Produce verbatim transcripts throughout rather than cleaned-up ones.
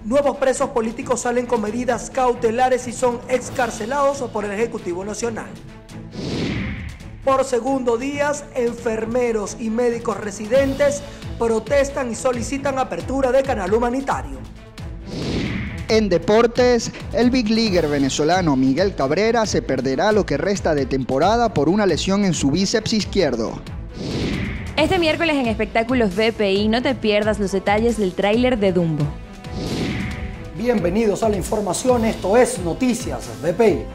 Nuevos presos políticos salen con medidas cautelares y son excarcelados por el Ejecutivo Nacional. Por segundo día, enfermeros y médicos residentes protestan y solicitan apertura de canal humanitario. En deportes, el big leaguer venezolano Miguel Cabrera se perderá lo que resta de temporada por una lesión en su bíceps izquierdo. Este miércoles en Espectáculos V P I no te pierdas los detalles del tráiler de Dumbo. Bienvenidos a la información, esto es Noticias V P I.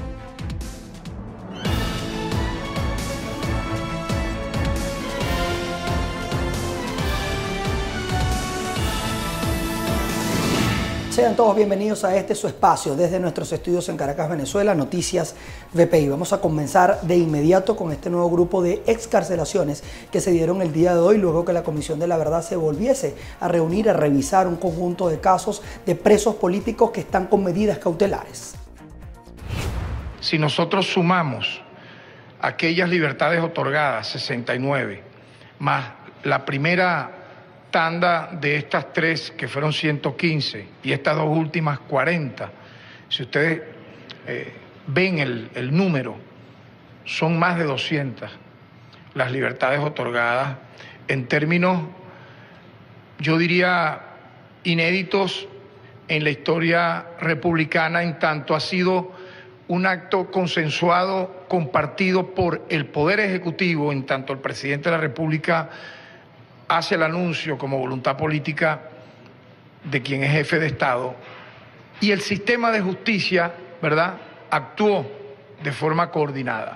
Sean todos bienvenidos a este su espacio desde nuestros estudios en Caracas, Venezuela, Noticias V P I. Vamos a comenzar de inmediato con este nuevo grupo de excarcelaciones que se dieron el día de hoy luego que la Comisión de la Verdad se volviese a reunir a revisar un conjunto de casos de presos políticos que están con medidas cautelares. Si nosotros sumamos aquellas libertades otorgadas, sesenta y nueve, más la primera tanda de estas tres que fueron ciento quince y estas dos últimas cuarenta, si ustedes eh, ven el, el número, son más de doscientas las libertades otorgadas en términos, yo diría, inéditos en la historia republicana, en tanto ha sido un acto consensuado, compartido por el Poder Ejecutivo, en tanto el presidente de la República hace el anuncio como voluntad política de quien es jefe de Estado, y el sistema de justicia, ¿verdad?, actuó de forma coordinada.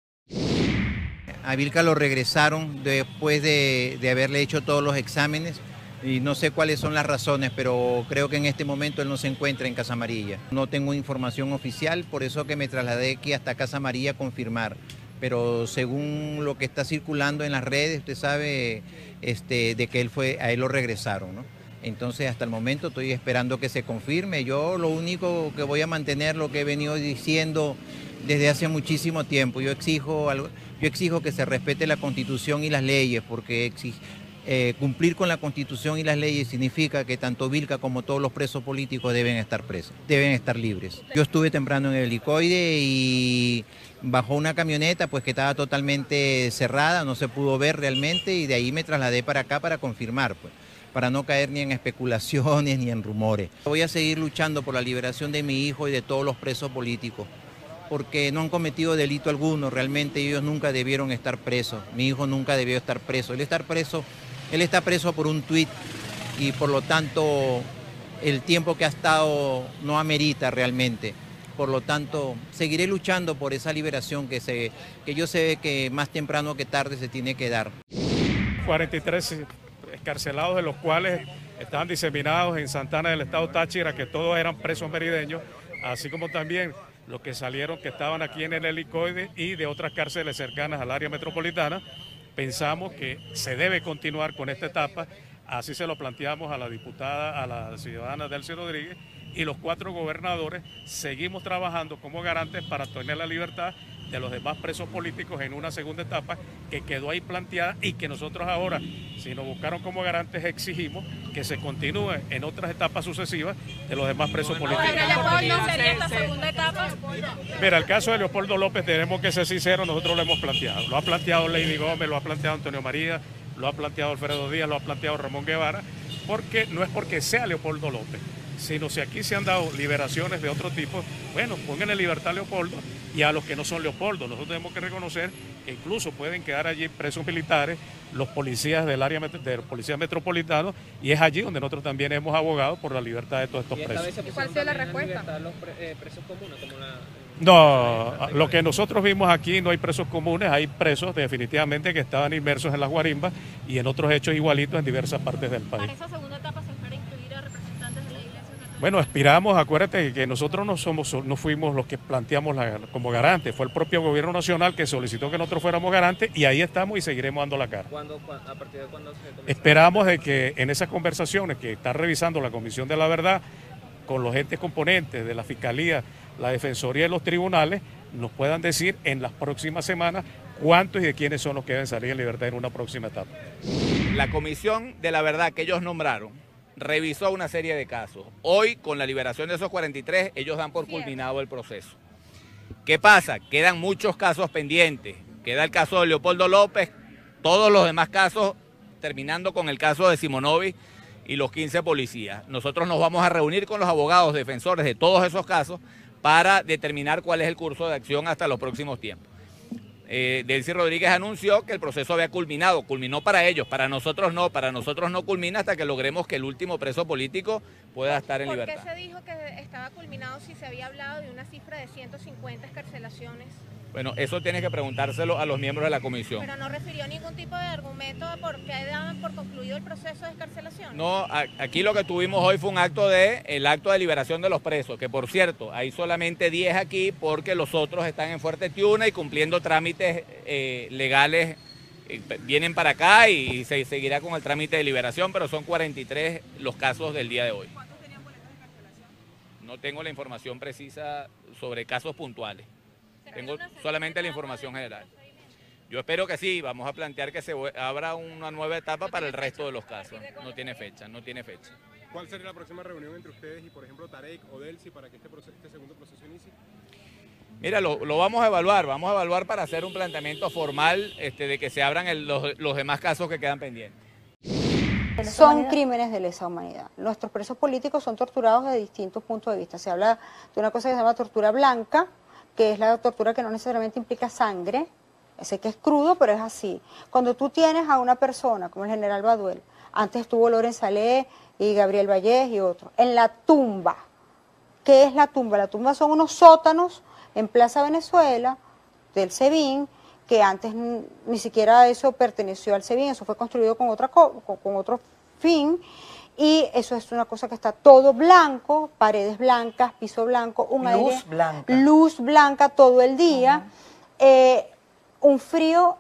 A Vilca lo regresaron después de, de haberle hecho todos los exámenes y no sé cuáles son las razones, pero creo que en este momento él no se encuentra en Casa Amarilla. No tengo información oficial, por eso que me trasladé aquí hasta Casa Amarilla a confirmar. Pero según lo que está circulando en las redes, usted sabe este, de que él fue, a él lo regresaron, ¿no? Entonces hasta el momento estoy esperando que se confirme. Yo lo único que voy a mantener lo que he venido diciendo desde hace muchísimo tiempo. Yo exijo, algo, yo exijo que se respete la Constitución y las leyes, porque exige, eh, cumplir con la Constitución y las leyes significa que tanto Vilca como todos los presos políticos deben estar presos, deben estar libres. Yo estuve temprano en el helicoide y bajó una camioneta pues que estaba totalmente cerrada, no se pudo ver realmente, y de ahí me trasladé para acá para confirmar, pues, para no caer ni en especulaciones ni en rumores. Voy a seguir luchando por la liberación de mi hijo y de todos los presos políticos, porque no han cometido delito alguno, realmente ellos nunca debieron estar presos, mi hijo nunca debió estar preso, él estar preso, él está preso por un tuit y por lo tanto el tiempo que ha estado no amerita realmente. Por lo tanto, seguiré luchando por esa liberación que, se, que yo sé que más temprano que tarde se tiene que dar. cuarenta y tres excarcelados, de los cuales estaban diseminados en Santana del estado Táchira, que todos eran presos merideños, así como también los que salieron que estaban aquí en el helicoide y de otras cárceles cercanas al área metropolitana. Pensamos que se debe continuar con esta etapa, así se lo planteamos a la diputada, a la ciudadana Delcy Rodríguez, y los cuatro gobernadores seguimos trabajando como garantes para tener la libertad de los demás presos políticos en una segunda etapa que quedó ahí planteada y que nosotros ahora, si nos buscaron como garantes, exigimos que se continúe en otras etapas sucesivas de los demás presos políticos. ¿Leopoldo sería esta segunda etapa? Mira, el caso de Leopoldo López, tenemos que ser sinceros, nosotros lo hemos planteado. Lo ha planteado Lady Gómez, lo ha planteado Antonio María, lo ha planteado Alfredo Díaz, lo ha planteado Ramón Guevara, porque no es porque sea Leopoldo López, sino si aquí se han dado liberaciones de otro tipo, bueno, pongan en libertad a Leopoldo y a los que no son Leopoldo. Nosotros tenemos que reconocer que incluso pueden quedar allí presos militares, los policías del área de los policías metropolitanos, y es allí donde nosotros también hemos abogado por la libertad de todos estos presos. ¿Y cuál ha sido la respuesta? Los pre, eh, presos comunes, como la... No, lo que nosotros vimos aquí, no hay presos comunes, hay presos definitivamente que estaban inmersos en las guarimbas y en otros hechos igualitos en diversas partes del país. ¿Para esa segunda etapa se espera incluir a representantes de la Iglesia Católica? Bueno, aspiramos, acuérdate que nosotros no somos, no fuimos los que planteamos la, como garantes, fue el propio gobierno nacional que solicitó que nosotros fuéramos garantes y ahí estamos y seguiremos dando la cara. ¿Cuándo, ¿A partir de cuándo se comienza? Esperamos de que en esas conversaciones que está revisando la Comisión de la Verdad con los entes componentes de la Fiscalía, la Defensoría y los tribunales, nos puedan decir en las próximas semanas cuántos y de quiénes son los que deben salir en libertad en una próxima etapa. La Comisión de la Verdad que ellos nombraron revisó una serie de casos. Hoy, con la liberación de esos cuarenta y tres, ellos dan por culminado el proceso. ¿Qué pasa? Quedan muchos casos pendientes. Queda el caso de Leopoldo López, todos los demás casos, terminando con el caso de Simonovic y los quince policías. Nosotros nos vamos a reunir con los abogados defensores de todos esos casos para determinar cuál es el curso de acción hasta los próximos tiempos. Eh, Delcy Rodríguez anunció que el proceso había culminado, culminó para ellos, para nosotros no, para nosotros no culmina hasta que logremos que el último preso político pueda estar en ¿Por libertad. qué se dijo que estaba culminado si se había hablado de una cifra de ciento cincuenta escarcelaciones? Bueno, eso tienes que preguntárselo a los miembros de la comisión. Pero no refirió ningún tipo de argumento por qué daban por concluido el proceso de escarcelación. No, a, aquí lo que tuvimos hoy fue un acto de, el acto de liberación de los presos, que por cierto, hay solamente diez aquí porque los otros están en Fuerte Tiuna y cumpliendo trámites eh, legales, eh, vienen para acá y, y se seguirá con el trámite de liberación, pero son cuarenta y tres los casos del día de hoy. ¿Cuántos tenían boletas de escarcelación? No tengo la información precisa sobre casos puntuales. Tengo solamente la información general. Yo espero que sí, vamos a plantear que se abra una nueva etapa para el resto de los casos. No tiene fecha, no tiene fecha. ¿Cuál sería la próxima reunión entre ustedes y, por ejemplo, Tarek o Delcy para que este, proceso, este segundo proceso inicie? Mira, lo, lo vamos a evaluar, vamos a evaluar para hacer un planteamiento formal este, de que se abran el, los, los demás casos que quedan pendientes. Son crímenes de lesa humanidad. Nuestros presos políticos son torturados desde distintos puntos de vista. Se habla de una cosa que se llama tortura blanca, que es la tortura que no necesariamente implica sangre, sé que es crudo, pero es así. Cuando tú tienes a una persona, como el general Baduel, antes estuvo Loren Salé y Gabriel Vallés y otros, en la tumba. ¿Qué es la tumba? La tumba son unos sótanos en Plaza Venezuela, del SEBIN, que antes ni siquiera eso perteneció al SEBIN, eso fue construido con, otra, con, con otro fin. Y eso es una cosa que está todo blanco, paredes blancas, piso blanco, un luz aire, blanca. luz blanca todo el día, uh-huh. eh, un frío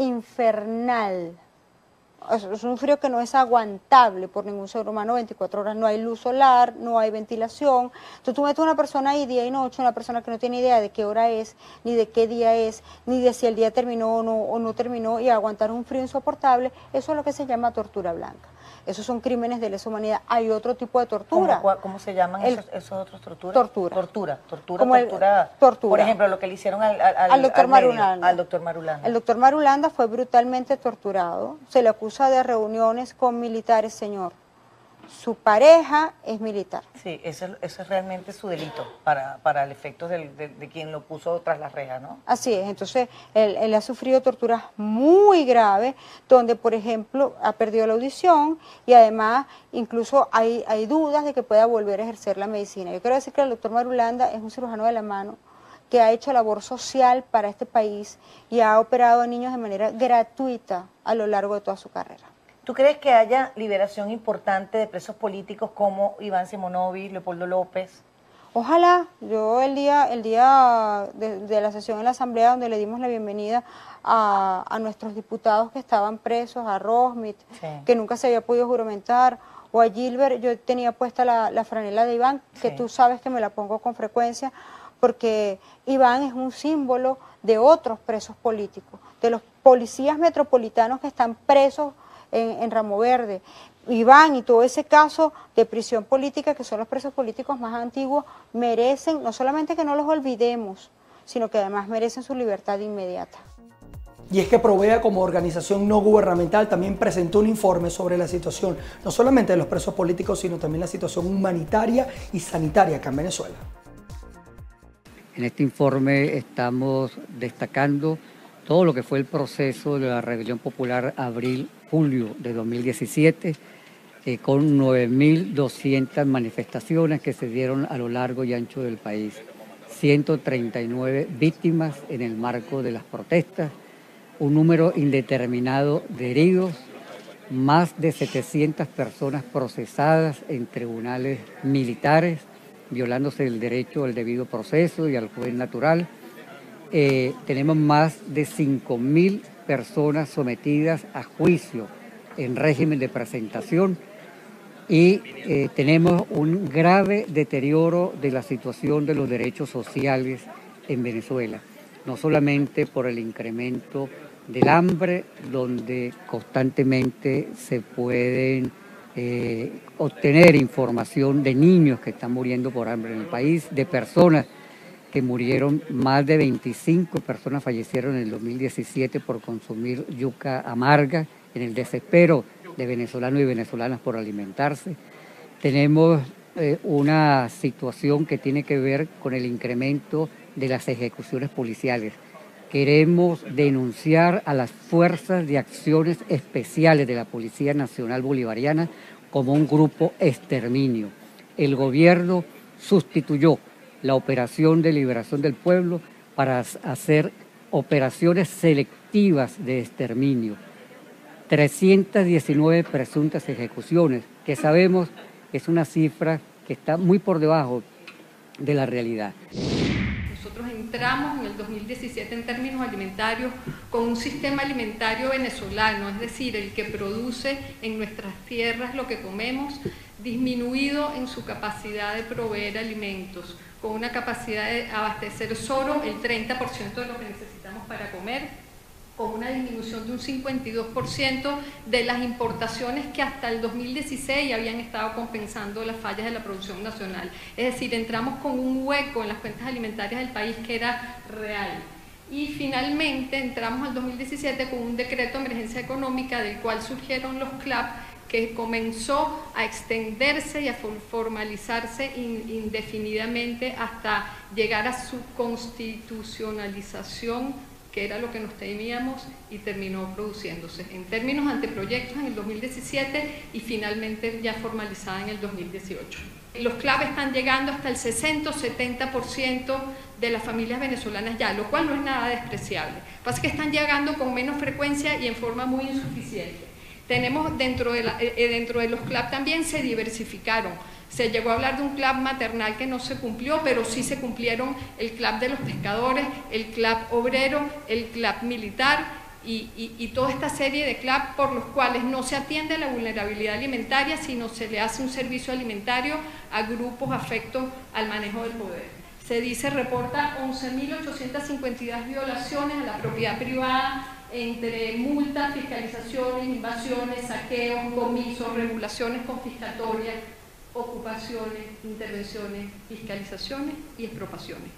infernal. Es, es un frío que no es aguantable por ningún ser humano, veinticuatro horas, no hay luz solar, no hay ventilación. Entonces tú metes a una persona ahí día y noche, una persona que no tiene idea de qué hora es, ni de qué día es, ni de si el día terminó o no, o no terminó, y aguantar un frío insoportable, eso es lo que se llama tortura blanca. Esos son crímenes de lesa humanidad. Hay otro tipo de tortura. ¿Cómo, cómo se llaman el, esos, esos otros torturas? Tortura. Tortura. Tortura, Como tortura, el, tortura. Por ejemplo, lo que le hicieron al, al, al doctor al Marulanda. Medio, al doctor Marulanda. El doctor Marulanda fue brutalmente torturado. Se le acusa de reuniones con militares, señor. Su pareja es militar. Sí, eso, eso es realmente su delito para, para el efecto del, de, de quien lo puso tras las rejas, ¿no? Así es, entonces él, él ha sufrido torturas muy graves, donde por ejemplo ha perdido la audición y además incluso hay, hay dudas de que pueda volver a ejercer la medicina. Yo quiero decir que el doctor Marulanda es un cirujano de la mano que ha hecho labor social para este país y ha operado a niños de manera gratuita a lo largo de toda su carrera. ¿Tú crees que haya liberación importante de presos políticos como Iván Simonovic, Leopoldo López? Ojalá. Yo el día, el día de, de la sesión en la Asamblea, donde le dimos la bienvenida a, a nuestros diputados que estaban presos, a Rosmith, sí. que nunca se había podido juramentar, o a Gilbert, yo tenía puesta la, la franela de Iván, que sí. tú sabes que me la pongo con frecuencia, porque Iván es un símbolo de otros presos políticos, de los policías metropolitanos que están presos En, en Ramo Verde, Iván y todo ese caso de prisión política, que son los presos políticos más antiguos, merecen no solamente que no los olvidemos, sino que además merecen su libertad inmediata. Y es que Provea, como organización no gubernamental, también presentó un informe sobre la situación, no solamente de los presos políticos, sino también la situación humanitaria y sanitaria acá en Venezuela. En este informe estamos destacando todo lo que fue el proceso de la Rebelión Popular abril-julio de dos mil diecisiete, eh, con nueve mil doscientas manifestaciones que se dieron a lo largo y ancho del país, ciento treinta y nueve víctimas en el marco de las protestas, un número indeterminado de heridos, más de setecientas personas procesadas en tribunales militares, violándose el derecho al debido proceso y al juez natural. Eh, tenemos más de cinco mil personas sometidas a juicio en régimen de presentación y eh, tenemos un grave deterioro de la situación de los derechos sociales en Venezuela, no solamente por el incremento del hambre, donde constantemente se pueden eh, obtener información de niños que están muriendo por hambre en el país, de personas que murieron, más de veinticinco personas fallecieron en el dos mil diecisiete por consumir yuca amarga, en el desespero de venezolanos y venezolanas por alimentarse. Tenemos eh, una situación que tiene que ver con el incremento de las ejecuciones policiales. Queremos denunciar a las Fuerzas de Acciones Especiales de la Policía Nacional Bolivariana como un grupo exterminio. El gobierno sustituyó la operación de liberación del pueblo para hacer operaciones selectivas de exterminio. trescientas diecinueve presuntas ejecuciones, que sabemos es una cifra que está muy por debajo de la realidad. Nosotros entramos en el dos mil diecisiete en términos alimentarios con un sistema alimentario venezolano, es decir, el que produce en nuestras tierras lo que comemos, disminuido en su capacidad de proveer alimentos, con una capacidad de abastecer solo el treinta por ciento de lo que necesitamos para comer, con una disminución de un cincuenta y dos por ciento de las importaciones que hasta el dos mil dieciséis habían estado compensando las fallas de la producción nacional. Es decir, entramos con un hueco en las cuentas alimentarias del país que era real. Y finalmente entramos al dos mil diecisiete con un decreto de emergencia económica del cual surgieron los C L A P, que comenzó a extenderse y a formalizarse indefinidamente hasta llegar a su constitucionalización, que era lo que nos temíamos, y terminó produciéndose en términos anteproyectos en el dos mil diecisiete y finalmente ya formalizada en el dos mil dieciocho. Los C L A P están llegando hasta el sesenta o setenta por ciento de las familias venezolanas ya, lo cual no es nada despreciable. Lo que pasa es que están llegando con menos frecuencia y en forma muy insuficiente. Tenemos dentro de, la, eh, dentro de los C L A P también se diversificaron. Se llegó a hablar de un C L A P maternal que no se cumplió, pero sí se cumplieron el C L A P de los pescadores, el C L A P obrero, el C L A P militar y, y, y toda esta serie de C L A P por los cuales no se atiende a la vulnerabilidad alimentaria, sino se le hace un servicio alimentario a grupos afectos al manejo del poder. Se dice, reporta once mil ochocientas cincuenta y dos violaciones a la propiedad privada, entre multas, fiscalizaciones, invasiones, saqueos, comisos, regulaciones confiscatorias, ocupaciones, intervenciones, fiscalizaciones y expropiaciones.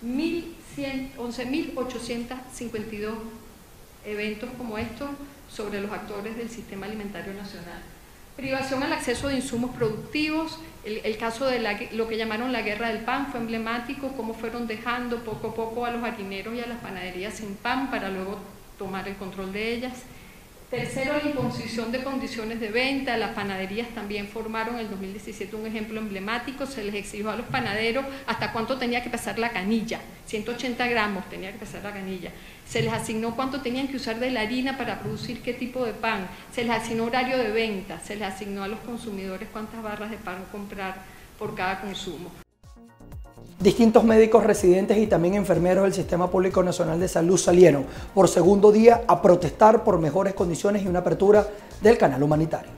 once mil ochocientos cincuenta y dos eventos como estos sobre los actores del sistema alimentario nacional. Privación al acceso de insumos productivos, el, el caso de la, lo que llamaron la guerra del pan fue emblemático, cómo fueron dejando poco a poco a los harineros y a las panaderías sin pan para luego tomar el control de ellas. Tercero, la imposición de condiciones de venta. Las panaderías también formaron en el dos mil diecisiete un ejemplo emblemático. Se les exigió a los panaderos hasta cuánto tenía que pesar la canilla, ciento ochenta gramos tenía que pesar la canilla. Se les asignó cuánto tenían que usar de la harina para producir qué tipo de pan. Se les asignó horario de venta. Se les asignó a los consumidores cuántas barras de pan comprar por cada consumo. Distintos médicos residentes y también enfermeros del Sistema Público Nacional de Salud salieron por segundo día a protestar por mejores condiciones y una apertura del canal humanitario.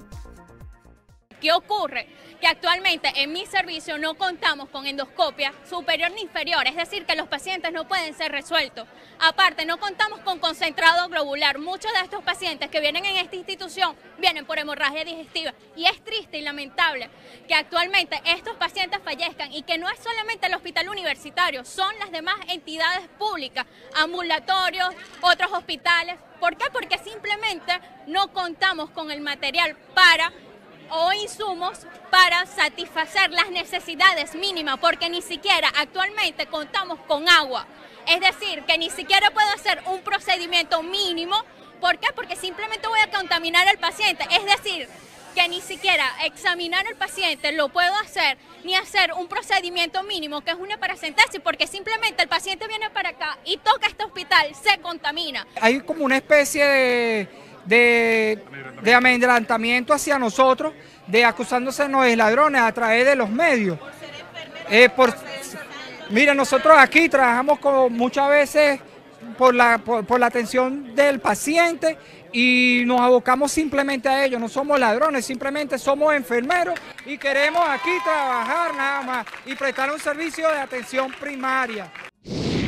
¿Qué ocurre? Que actualmente en mi servicio no contamos con endoscopia superior ni inferior, es decir, que los pacientes no pueden ser resueltos. Aparte, no contamos con concentrado globular. Muchos de estos pacientes que vienen en esta institución vienen por hemorragia digestiva y es triste y lamentable que actualmente estos pacientes fallezcan y que no es solamente el hospital universitario, son las demás entidades públicas, ambulatorios, otros hospitales. ¿Por qué? Porque simplemente no contamos con el material para o insumos para satisfacer las necesidades mínimas, porque ni siquiera actualmente contamos con agua. Es decir, que ni siquiera puedo hacer un procedimiento mínimo. ¿Por qué? Porque simplemente voy a contaminar al paciente. Es decir, que ni siquiera examinar al paciente lo puedo hacer, ni hacer un procedimiento mínimo, que es una paracentesis, porque simplemente el paciente viene para acá y toca este hospital, se contamina. Hay como una especie de... De, de amedrentamiento hacia nosotros, de acusándosenos de ladrones a través de los medios. Eh, por, mira, nosotros aquí trabajamos con, muchas veces por la, por, por la atención del paciente y nos abocamos simplemente a ello. No somos ladrones, simplemente somos enfermeros y queremos aquí trabajar nada más y prestar un servicio de atención primaria.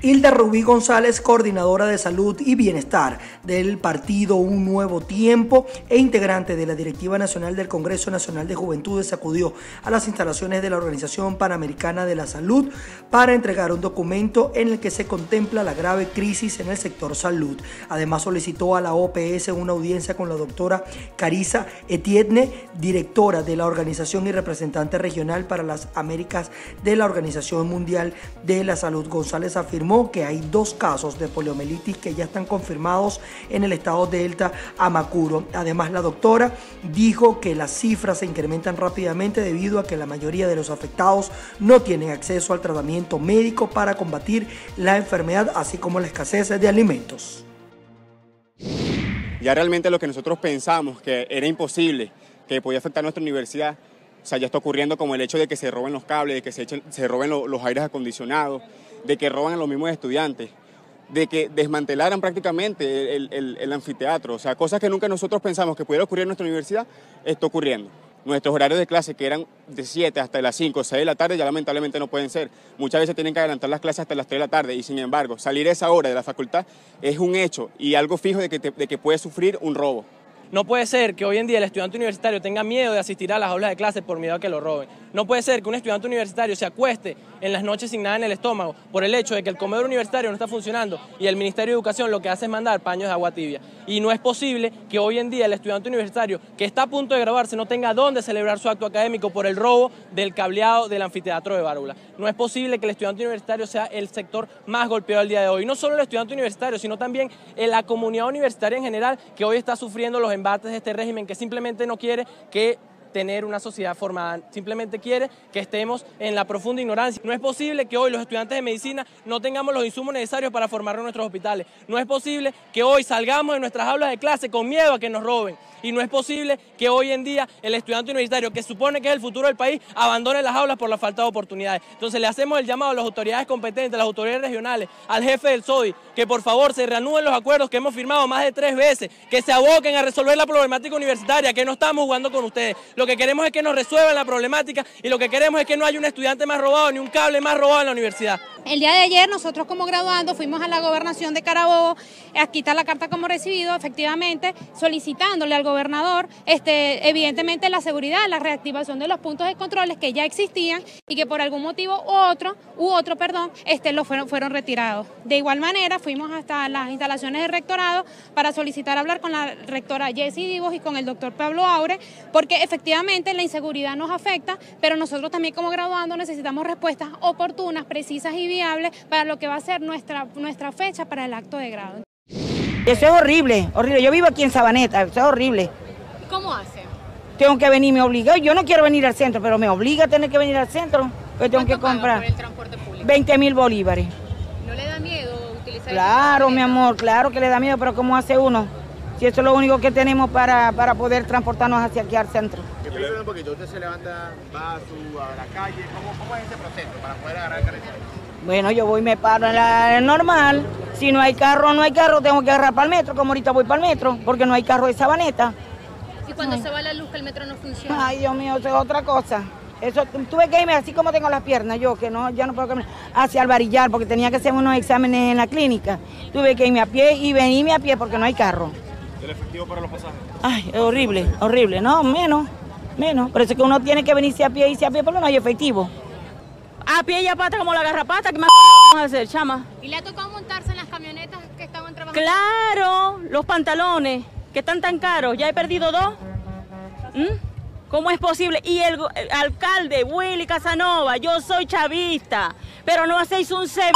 Hilda Rubí González, coordinadora de salud y bienestar del partido Un Nuevo Tiempo e integrante de la Directiva Nacional del Congreso Nacional de Juventudes, acudió a las instalaciones de la Organización Panamericana de la Salud para entregar un documento en el que se contempla la grave crisis en el sector salud. Además, solicitó a la O P S una audiencia con la doctora Carissa Etienne, directora de la organización y representante regional para las Américas de la Organización Mundial de la Salud. González afirmó que hay dos casos de poliomielitis que ya están confirmados en el estado Delta Amacuro. Además, la doctora dijo que las cifras se incrementan rápidamente debido a que la mayoría de los afectados no tienen acceso al tratamiento médico para combatir la enfermedad, así como la escasez de alimentos. Ya realmente lo que nosotros pensamos que era imposible, que podía afectar a nuestra universidad, o sea, ya está ocurriendo, como el hecho de que se roben los cables, de que se, echen, se roben lo, los aires acondicionados, de que roban a los mismos estudiantes, de que desmantelaran prácticamente el, el, el anfiteatro. O sea, cosas que nunca nosotros pensamos que pudiera ocurrir en nuestra universidad, está ocurriendo. Nuestros horarios de clase, que eran de siete hasta las cinco o seis de la tarde, ya lamentablemente no pueden ser. Muchas veces tienen que adelantar las clases hasta las tres de la tarde y, sin embargo, salir a esa hora de la facultad es un hecho y algo fijo de que, te, de que puede sufrir un robo. No puede ser que hoy en día el estudiante universitario tenga miedo de asistir a las aulas de clase por miedo a que lo roben. No puede ser que un estudiante universitario se acueste en las noches sin nada en el estómago por el hecho de que el comedor universitario no está funcionando y el Ministerio de Educación lo que hace es mandar paños de agua tibia. Y no es posible que hoy en día el estudiante universitario que está a punto de graduarse no tenga dónde celebrar su acto académico por el robo del cableado del anfiteatro de Bárula. No es posible que el estudiante universitario sea el sector más golpeado al día de hoy. No solo el estudiante universitario, sino también en la comunidad universitaria en general, que hoy está sufriendo los embates de este régimen, que simplemente no quiere que tener una sociedad formada, simplemente quiere que estemos en la profunda ignorancia. No es posible que hoy los estudiantes de medicina no tengamos los insumos necesarios para formar nuestros hospitales. No es posible que hoy salgamos de nuestras aulas de clase con miedo a que nos roben. Y no es posible que hoy en día el estudiante universitario, que supone que es el futuro del país, abandone las aulas por la falta de oportunidades. Entonces le hacemos el llamado a las autoridades competentes, a las autoridades regionales, al jefe del S O D I, que por favor se reanuden los acuerdos que hemos firmado más de tres veces, que se aboquen a resolver la problemática universitaria, que no estamos jugando con ustedes. Lo que queremos es que nos resuelvan la problemática y lo que queremos es que no haya un estudiante más robado ni un cable más robado en la universidad. El día de ayer nosotros como graduandos fuimos a la gobernación de Carabobo, aquí está la carta como recibido, efectivamente, solicitándole al gobernador, este, evidentemente la seguridad, la reactivación de los puntos de controles que ya existían y que por algún motivo u otro, u otro, perdón, este, los fueron, fueron retirados. De igual manera fuimos hasta las instalaciones del rectorado para solicitar hablar con la rectora Jessie Vivos y con el doctor Pablo Aure, porque efectivamente la inseguridad nos afecta, pero nosotros también como graduandos necesitamos respuestas oportunas, precisas y viables para lo que va a ser nuestra, nuestra fecha para el acto de grado. Eso es horrible, horrible. Yo vivo aquí en Sabaneta, eso es horrible. ¿Cómo hace? Tengo que venir, me obliga. Yo no quiero venir al centro, pero me obliga a tener que venir al centro. Pues tengo que comprar por el transporte público? veinte mil bolívares. ¿No le da miedo utilizar? Claro, mi amor, claro que le da miedo, pero ¿cómo hace uno? Si eso es lo único que tenemos para, para poder transportarnos hacia aquí al centro. Explíqueme un poquito, usted se levanta, va a, su, a la calle, ¿cómo, cómo es ese proceso para poder agarrar el carretera? Bueno, yo voy y me paro en la normal. Si no hay carro, no hay carro, tengo que agarrar para el metro, como ahorita voy para el metro, porque no hay carro de Sabaneta. ¿Y cuando Ay. se va la luz que el metro no funciona? Ay, Dios mío, eso es otra cosa. Eso, tuve que irme así como tengo las piernas yo, que no, ya no puedo caminar, hacia el varillar, porque tenía que hacer unos exámenes en la clínica. Tuve que irme a pie y venirme a pie porque no hay carro. ¿El efectivo para los pasajes? Ay, es horrible, horrible, no, menos, menos. Por eso es que uno tiene que venirse a pie y irse a pie porque no hay efectivo. A pie y a pata como la garrapata, ¿qué más vamos a hacer, chama? ¿Y le ha tocado montarse en las camionetas que estaban trabajando? Claro, los pantalones, que están tan caros, ya he perdido dos. ¿Mm? ¿Cómo es posible? Y el, el alcalde, Willy Casanova, yo soy chavista, pero no hacéis un ceviche,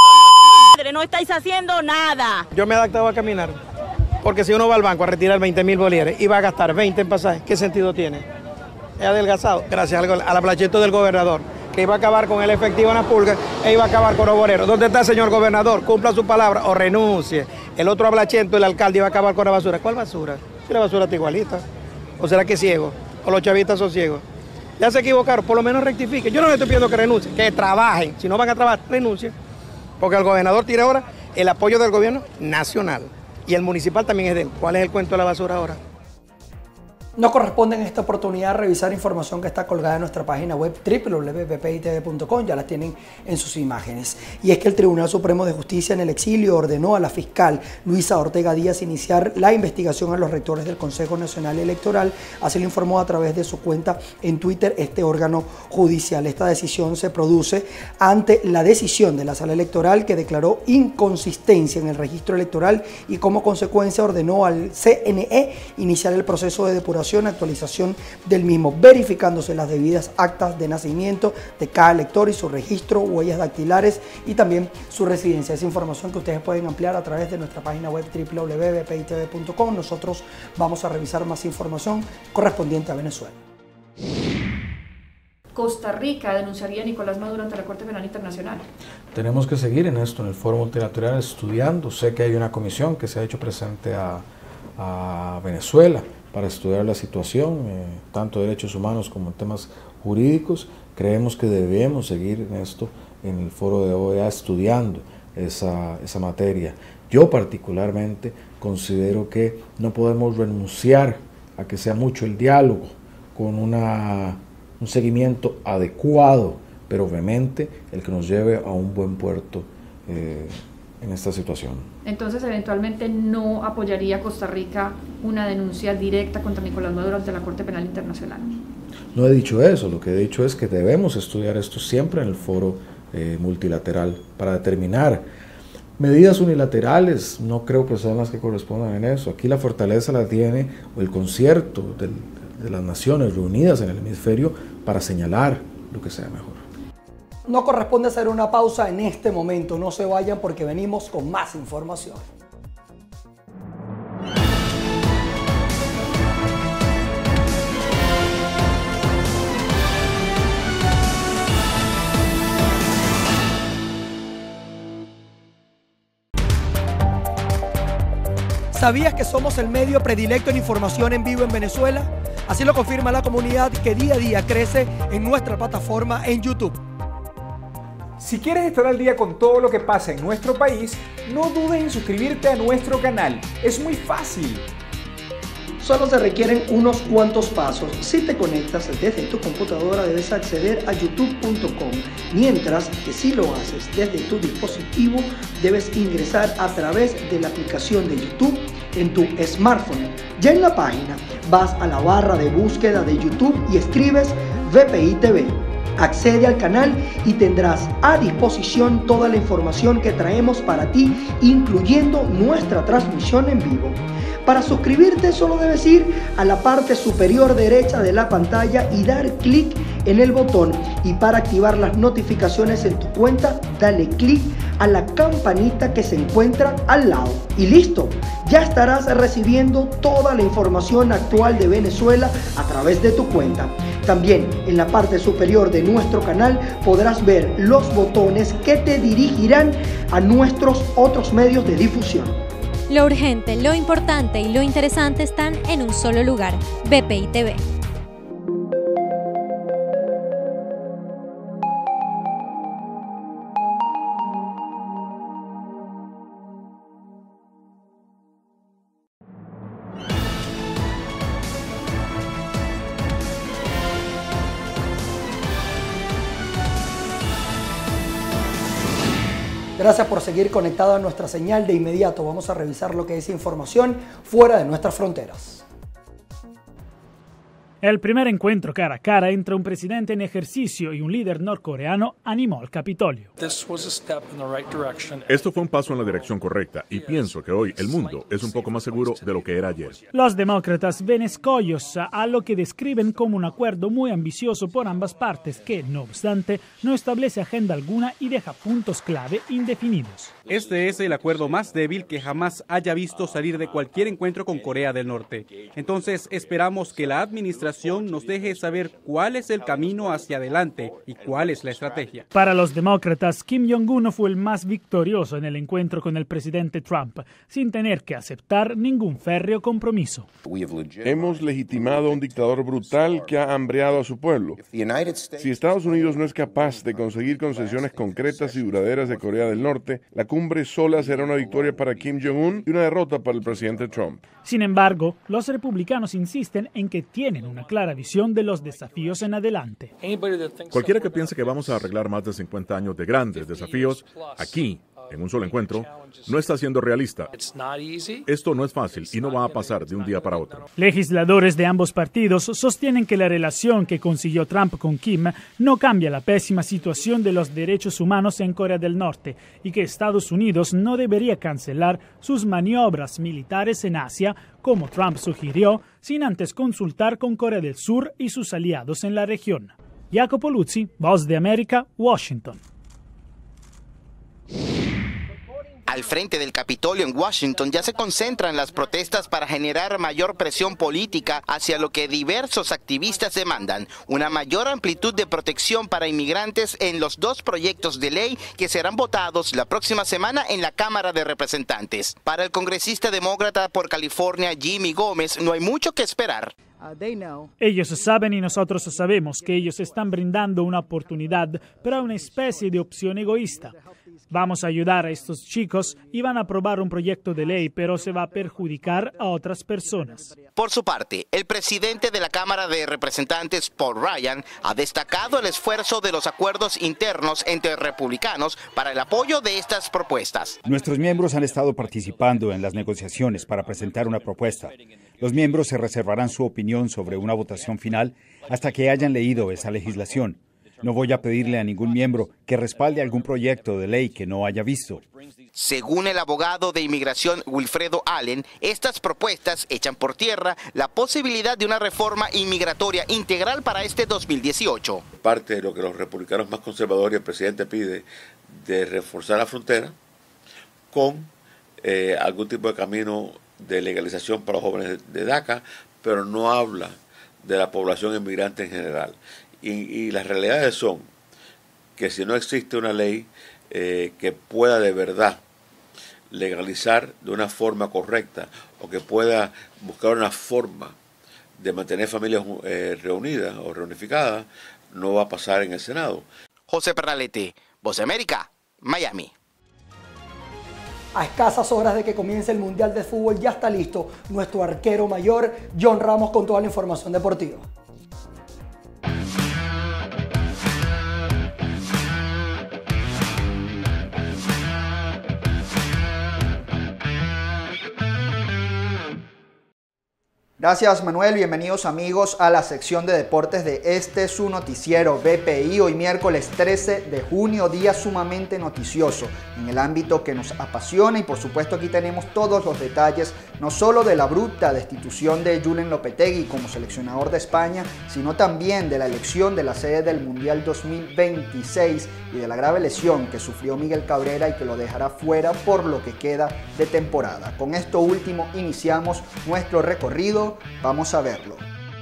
no estáis haciendo nada. Yo me he adaptado a caminar, porque si uno va al banco a retirar veinte mil bolívares y va a gastar veinte en pasajes, ¿qué sentido tiene? He adelgazado, gracias al, al aplachito del gobernador, que iba a acabar con el efectivo en las pulgas e iba a acabar con los boleros. ¿Dónde está el señor gobernador? Cumpla su palabra o renuncie. El otro ablachento, el alcalde, iba a acabar con la basura. ¿Cuál basura? Si la basura está igualita. ¿O será que es ciego? ¿O los chavistas son ciegos? Ya se equivocaron, por lo menos rectifiquen. Yo no le estoy pidiendo que renuncien, que trabajen. Si no van a trabajar, renuncien. Porque el gobernador tiene ahora el apoyo del gobierno nacional. Y el municipal también es de él. ¿Cuál es el cuento de la basura ahora? Nos corresponde en esta oportunidad revisar información que está colgada en nuestra página web doble u doble u doble u punto v p i t v punto com, ya la tienen en sus imágenes. Y es que el Tribunal Supremo de Justicia en el exilio ordenó a la fiscal Luisa Ortega Díaz iniciar la investigación a los rectores del Consejo Nacional Electoral, así lo informó a través de su cuenta en Twitter este órgano judicial. Esta decisión se produce ante la decisión de la Sala Electoral que declaró inconsistencia en el registro electoral y como consecuencia ordenó al C N E iniciar el proceso de depuración, actualización del mismo, verificándose las debidas actas de nacimiento de cada elector y su registro, huellas dactilares y también su residencia. Esa información que ustedes pueden ampliar a través de nuestra página web doble u doble u doble u punto v p i t v punto com. Nosotros vamos a revisar más información correspondiente a Venezuela. Costa Rica denunciaría a Nicolás Maduro ante la Corte Penal Internacional. Tenemos que seguir en esto, en el foro multilateral, estudiando. Sé que hay una comisión que se ha hecho presente a, a Venezuela para estudiar la situación, eh, tanto de derechos humanos como en temas jurídicos. Creemos que debemos seguir en esto, en el foro de O E A, estudiando esa, esa materia. Yo particularmente considero que no podemos renunciar a que sea mucho el diálogo, con una, un seguimiento adecuado, pero obviamente el que nos lleve a un buen puerto eh, en esta situación. Entonces, eventualmente no apoyaría Costa Rica una denuncia directa contra Nicolás Maduro ante la Corte Penal Internacional. No he dicho eso, lo que he dicho es que debemos estudiar esto siempre en el foro eh, multilateral para determinar medidas unilaterales. No creo que sean las que correspondan en eso. Aquí la fortaleza la tiene el concierto del, de las naciones reunidas en el hemisferio para señalar lo que sea mejor. No corresponde hacer una pausa en este momento, no se vayan porque venimos con más información. ¿Sabías que somos el medio predilecto en información en vivo en Venezuela? Así lo confirma la comunidad que día a día crece en nuestra plataforma en YouTube. Si quieres estar al día con todo lo que pasa en nuestro país, no dudes en suscribirte a nuestro canal. Es muy fácil. Solo se requieren unos cuantos pasos. Si te conectas desde tu computadora debes acceder a youtube punto com, mientras que si lo haces desde tu dispositivo debes ingresar a través de la aplicación de YouTube en tu smartphone. Ya en la página vas a la barra de búsqueda de YouTube y escribes V P I T V. Accede al canal y tendrás a disposición toda la información que traemos para ti, incluyendo nuestra transmisión en vivo. Para suscribirte solo debes ir a la parte superior derecha de la pantalla y dar clic en el botón, y para activar las notificaciones en tu cuenta dale clic a la campanita que se encuentra al lado y listo, ya estarás recibiendo toda la información actual de Venezuela a través de tu cuenta. También en la parte superior de nuestro canal podrás ver los botones que te dirigirán a nuestros otros medios de difusión. Lo urgente, lo importante y lo interesante están en un solo lugar, V P I T V. Gracias por seguir conectado a nuestra señal. De inmediato vamos a revisar lo que es información fuera de nuestras fronteras. El primer encuentro cara a cara entre un presidente en ejercicio y un líder norcoreano animó al Capitolio. Esto fue un paso en la dirección correcta y pienso que hoy el mundo es un poco más seguro de lo que era ayer. Los demócratas ven escollos a lo que describen como un acuerdo muy ambicioso por ambas partes que, no obstante, no establece agenda alguna y deja puntos clave indefinidos. Este es el acuerdo más débil que jamás haya visto salir de cualquier encuentro con Corea del Norte. Entonces esperamos que la administración inauguración nos deje saber cuál es el camino hacia adelante y cuál es la estrategia. Para los demócratas, Kim Jong-un fue el más victorioso en el encuentro con el presidente Trump, sin tener que aceptar ningún férreo compromiso. Hemos legitimado a un dictador brutal que ha hambreado a su pueblo. Si Estados Unidos no es capaz de conseguir concesiones concretas y duraderas de Corea del Norte, la cumbre sola será una victoria para Kim Jong-un y una derrota para el presidente Trump. Sin embargo, los republicanos insisten en que tienen una clara visión de los desafíos en adelante. Cualquiera que piense que vamos a arreglar más de cincuenta años de grandes desafíos aquí, en un solo encuentro, no está siendo realista. Esto no es fácil y no va a pasar de un día para otro. Legisladores de ambos partidos sostienen que la relación que consiguió Trump con Kim no cambia la pésima situación de los derechos humanos en Corea del Norte y que Estados Unidos no debería cancelar sus maniobras militares en Asia, como Trump sugirió, sin antes consultar con Corea del Sur y sus aliados en la región. Jacopo Luzzi, Voz de América, Washington. Al frente del Capitolio en Washington ya se concentran las protestas para generar mayor presión política hacia lo que diversos activistas demandan, una mayor amplitud de protección para inmigrantes en los dos proyectos de ley que serán votados la próxima semana en la Cámara de Representantes. Para el congresista demócrata por California, Jimmy Gómez, no hay mucho que esperar. Ellos saben y nosotros sabemos que ellos están brindando una oportunidad para una especie de opción egoísta. Vamos a ayudar a estos chicos y van a aprobar un proyecto de ley, pero se va a perjudicar a otras personas. Por su parte, el presidente de la Cámara de Representantes, Paul Ryan, ha destacado el esfuerzo de los acuerdos internos entre republicanos para el apoyo de estas propuestas. Nuestros miembros han estado participando en las negociaciones para presentar una propuesta. Los miembros se reservarán su opinión sobre una votación final hasta que hayan leído esa legislación. No voy a pedirle a ningún miembro que respalde algún proyecto de ley que no haya visto. Según el abogado de inmigración Wilfredo Allen, estas propuestas echan por tierra la posibilidad de una reforma inmigratoria integral para este dos mil dieciocho. Parte de lo que los republicanos más conservadores y el presidente pide de reforzar la frontera con eh, algún tipo de camino de legalización para los jóvenes de DACA, pero no habla de la población inmigrante en general. Y, y las realidades son que si no existe una ley eh, que pueda de verdad legalizar de una forma correcta o que pueda buscar una forma de mantener familias eh, reunidas o reunificadas, no va a pasar en el Senado. José Pernalete, Voz de América, Miami. A escasas horas de que comience el Mundial de Fútbol ya está listo nuestro arquero mayor, John Ramos, con toda la información deportiva. Gracias, Manuel. Bienvenidos, amigos, a la sección de deportes de este su noticiero B P I. Hoy miércoles trece de junio, día sumamente noticioso en el ámbito que nos apasiona, y por supuesto aquí tenemos todos los detalles, no solo de la abrupta destitución de Julen Lopetegui como seleccionador de España, sino también de la elección de la sede del Mundial dos mil veintiséis y de la grave lesión que sufrió Miguel Cabrera y que lo dejará fuera por lo que queda de temporada. Con esto último iniciamos nuestro recorrido. Vamos a verlo.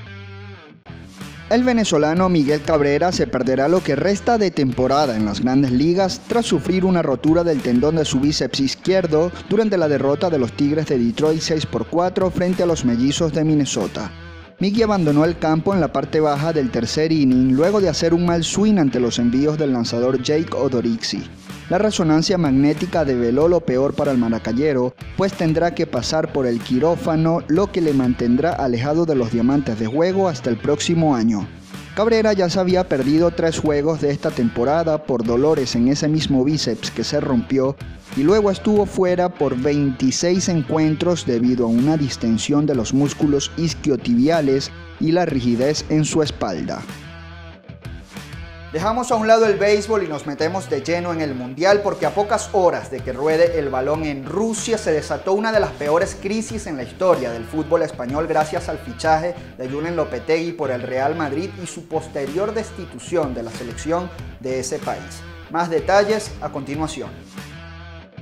El venezolano Miguel Cabrera se perderá lo que resta de temporada en las Grandes Ligas tras sufrir una rotura del tendón de su bíceps izquierdo durante la derrota de los Tigres de Detroit seis por cuatro frente a los Mellizos de Minnesota. Miggy abandonó el campo en la parte baja del tercer inning luego de hacer un mal swing ante los envíos del lanzador Jake Odorizzi. La resonancia magnética develó lo peor para el maracayero, pues tendrá que pasar por el quirófano, lo que le mantendrá alejado de los diamantes de juego hasta el próximo año. Cabrera ya se había perdido tres juegos de esta temporada por dolores en ese mismo bíceps que se rompió, y luego estuvo fuera por veintiséis encuentros debido a una distensión de los músculos isquiotibiales y la rigidez en su espalda. Dejamos a un lado el béisbol y nos metemos de lleno en el Mundial, porque a pocas horas de que ruede el balón en Rusia se desató una de las peores crisis en la historia del fútbol español gracias al fichaje de Julen Lopetegui por el Real Madrid y su posterior destitución de la selección de ese país. Más detalles a continuación.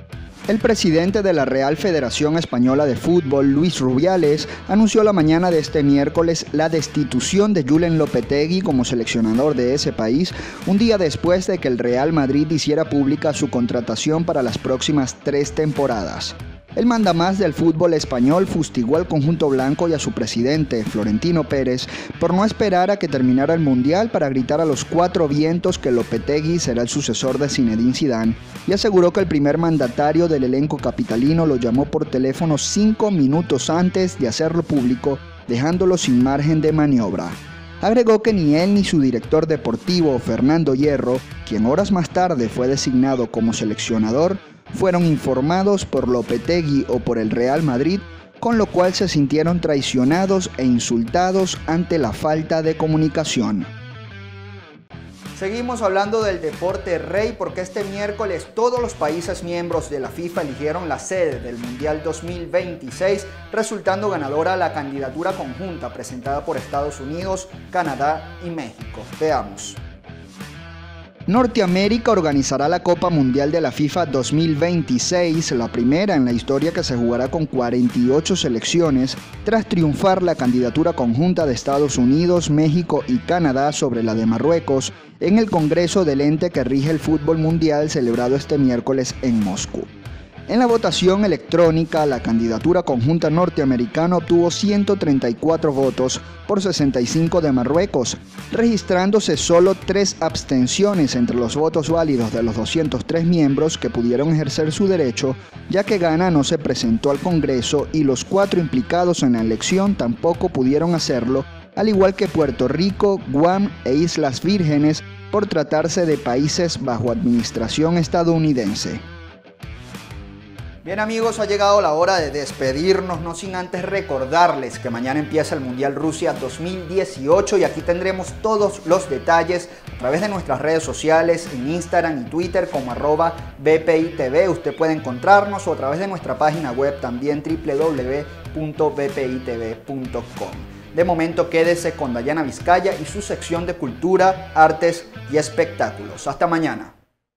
El presidente de la Real Federación Española de Fútbol, Luis Rubiales, anunció la mañana de este miércoles la destitución de Julen Lopetegui como seleccionador de ese país, un día después de que el Real Madrid hiciera pública su contratación para las próximas tres temporadas. El mandamás del fútbol español fustigó al conjunto blanco y a su presidente, Florentino Pérez, por no esperar a que terminara el Mundial para gritar a los cuatro vientos que Lopetegui será el sucesor de Zinedine Zidane, y aseguró que el primer mandatario del elenco capitalino lo llamó por teléfono cinco minutos antes de hacerlo público, dejándolo sin margen de maniobra. Agregó que ni él ni su director deportivo, Fernando Hierro, quien horas más tarde fue designado como seleccionador, fueron informados por Lopetegui o por el Real Madrid, con lo cual se sintieron traicionados e insultados ante la falta de comunicación. Seguimos hablando del deporte rey porque este miércoles todos los países miembros de la FIFA eligieron la sede del Mundial dos mil veintiséis, resultando ganadora la candidatura conjunta presentada por Estados Unidos, Canadá y México. Veamos. Norteamérica organizará la Copa Mundial de la FIFA dos mil veintiséis, la primera en la historia que se jugará con cuarenta y ocho selecciones, tras triunfar la candidatura conjunta de Estados Unidos, México y Canadá sobre la de Marruecos en el Congreso del ente que rige el fútbol mundial celebrado este miércoles en Moscú. En la votación electrónica, la candidatura conjunta norteamericana obtuvo ciento treinta y cuatro votos por sesenta y cinco de Marruecos, registrándose solo tres abstenciones entre los votos válidos de los doscientos tres miembros que pudieron ejercer su derecho, ya que Ghana no se presentó al Congreso y los cuatro implicados en la elección tampoco pudieron hacerlo, al igual que Puerto Rico, Guam e Islas Vírgenes, por tratarse de países bajo administración estadounidense. Bien amigos, ha llegado la hora de despedirnos, no sin antes recordarles que mañana empieza el Mundial Rusia dos mil dieciocho y aquí tendremos todos los detalles a través de nuestras redes sociales, en Instagram y Twitter como arroba B P I T V. Usted puede encontrarnos o a través de nuestra página web también doble u doble u doble u punto b p i t v punto com. De momento quédese con Dayana Vizcaya y su sección de cultura, artes y espectáculos. Hasta mañana.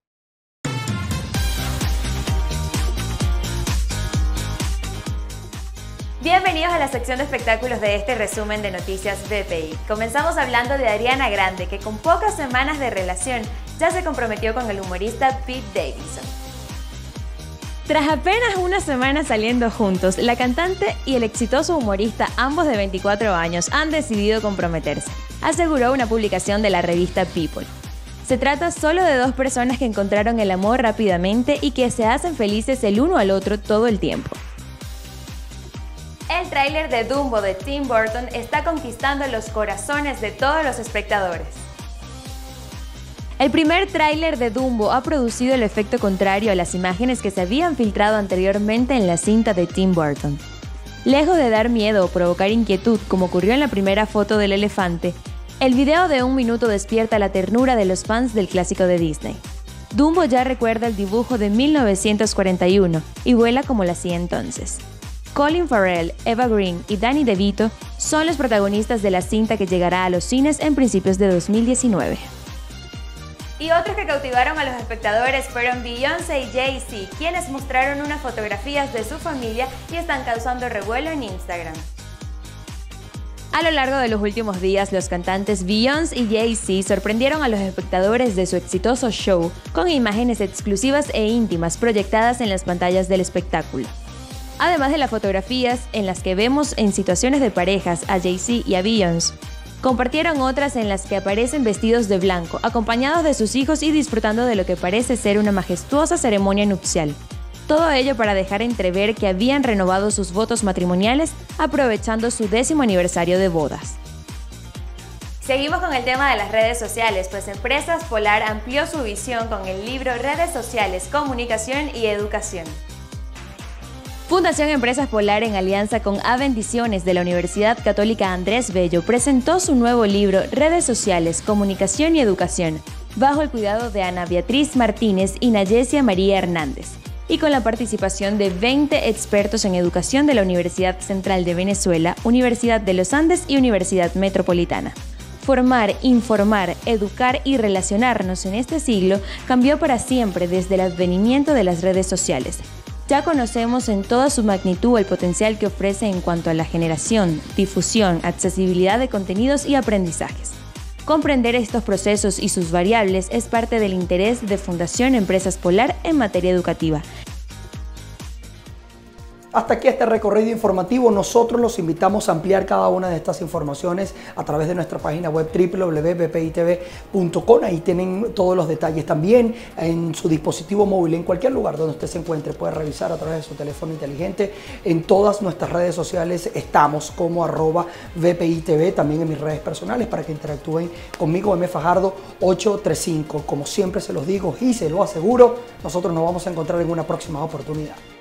Bienvenidos a la sección de espectáculos de este resumen de Noticias B P I. Comenzamos hablando de Ariana Grande, que con pocas semanas de relación ya se comprometió con el humorista Pete Davidson. Tras apenas una semana saliendo juntos, la cantante y el exitoso humorista, ambos de veinticuatro años, han decidido comprometerse, aseguró una publicación de la revista People. Se trata solo de dos personas que encontraron el amor rápidamente y que se hacen felices el uno al otro todo el tiempo. El tráiler de Dumbo de Tim Burton está conquistando los corazones de todos los espectadores. El primer tráiler de Dumbo ha producido el efecto contrario a las imágenes que se habían filtrado anteriormente en la cinta de Tim Burton. Lejos de dar miedo o provocar inquietud, como ocurrió en la primera foto del elefante, el video de un minuto despierta la ternura de los fans del clásico de Disney. Dumbo ya recuerda el dibujo de mil novecientos cuarenta y uno y vuela como lo hacía entonces. Colin Farrell, Eva Green y Danny DeVito son los protagonistas de la cinta que llegará a los cines en principios de dos mil diecinueve. Y otros que cautivaron a los espectadores fueron Beyoncé y Jay-Z, quienes mostraron unas fotografías de su familia y están causando revuelo en Instagram. A lo largo de los últimos días, los cantantes Beyoncé y Jay-Z sorprendieron a los espectadores de su exitoso show con imágenes exclusivas e íntimas proyectadas en las pantallas del espectáculo. Además de las fotografías en las que vemos en situaciones de parejas a Jay-Z y a Beyoncé, compartieron otras en las que aparecen vestidos de blanco, acompañados de sus hijos y disfrutando de lo que parece ser una majestuosa ceremonia nupcial. Todo ello para dejar entrever que habían renovado sus votos matrimoniales aprovechando su décimo aniversario de bodas. Seguimos con el tema de las redes sociales, pues Empresas Polar amplió su visión con el libro Redes Sociales, Comunicación y Educación. Fundación Empresas Polar, en alianza con A Bendiciones de la Universidad Católica Andrés Bello, presentó su nuevo libro Redes Sociales, Comunicación y Educación, bajo el cuidado de Ana Beatriz Martínez y Nayesia María Hernández, y con la participación de veinte expertos en educación de la Universidad Central de Venezuela, Universidad de los Andes y Universidad Metropolitana. Formar, informar, educar y relacionarnos en este siglo cambió para siempre desde el advenimiento de las redes sociales, Ya conocemos en toda su magnitud el potencial que ofrece en cuanto a la generación, difusión, accesibilidad de contenidos y aprendizajes. Comprender estos procesos y sus variables es parte del interés de Fundación Empresas Polar en materia educativa. Hasta aquí este recorrido informativo. Nosotros los invitamos a ampliar cada una de estas informaciones a través de nuestra página web doble u doble u doble u punto b p i t v punto com. Ahí tienen todos los detalles también en su dispositivo móvil, en cualquier lugar donde usted se encuentre. Puede revisar a través de su teléfono inteligente. En todas nuestras redes sociales estamos como arroba V P I T V, también en mis redes personales para que interactúen conmigo, M Fajardo ocho tres cinco. Como siempre se los digo y se lo aseguro, nosotros nos vamos a encontrar en una próxima oportunidad.